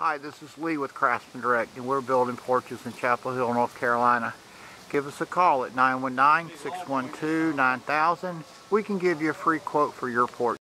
Hi, this is Lee with Craftsman Direct, and we're building porches in Chapel Hill, North Carolina. Give us a call at 919-612-9000. We can give you a free quote for your porch.